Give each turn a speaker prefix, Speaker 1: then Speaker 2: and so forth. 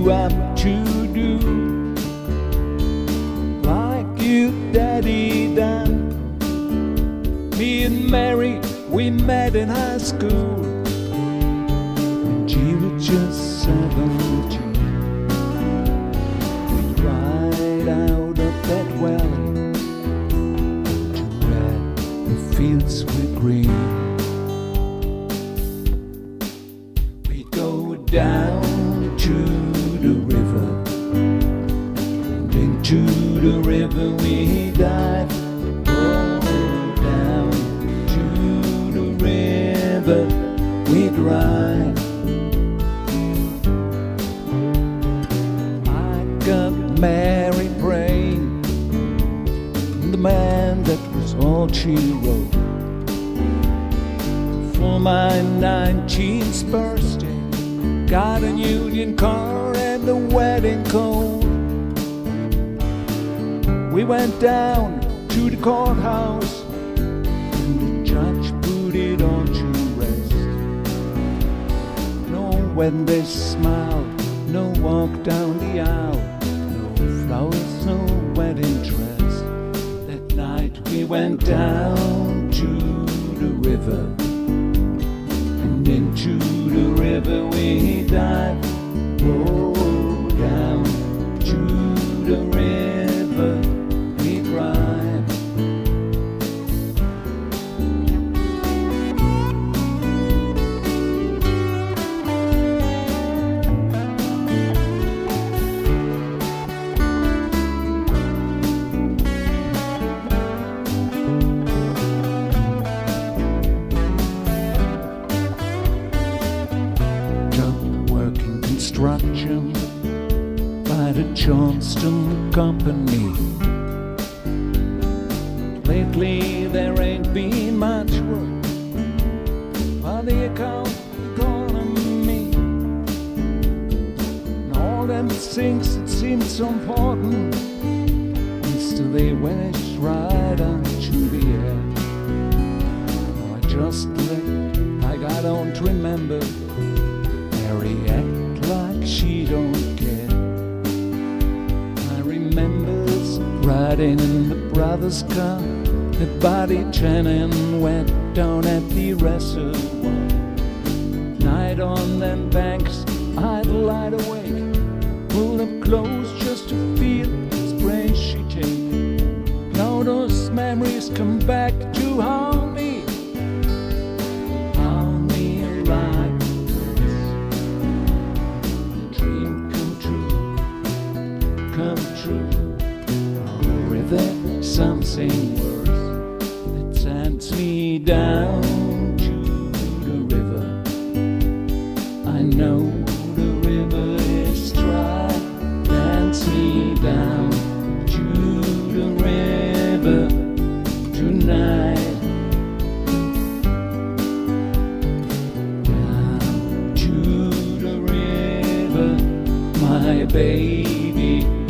Speaker 1: grew up to do, like your daddy done. Me and Mary, we met in high school when she was just 17. We'd ride out of that valley to where the fields were green. We'd go down to the river, and into the river we dive. We drive. I got married praying, the man that was all she wrote. For my 19th birthday, got a Union car and a wedding coat. We went down to the courthouse, and the judge put it on to rest. No wedding smile, no walk down the aisle, no flowers, no wedding dress. That night we went down to the river, and into the river we dived. Oh, down to the river we drive. Construction by the Johnston Company. Lately there ain't been much work for the economy, and all them things that seem so important, and still they vanish right onto the air. Oh, I just look like I don't remember. Mary act like she don't care. I remember riding in the brother's car, the body Shannon went down at the reservoir. Night on them banks, I'd lied awake, pulled up close just to feel the spray she take. Now those memories come back to haunt me. Something worse that sends me down to the river. I know the river is dry. Sends me down to the river tonight. Down to the river, my baby.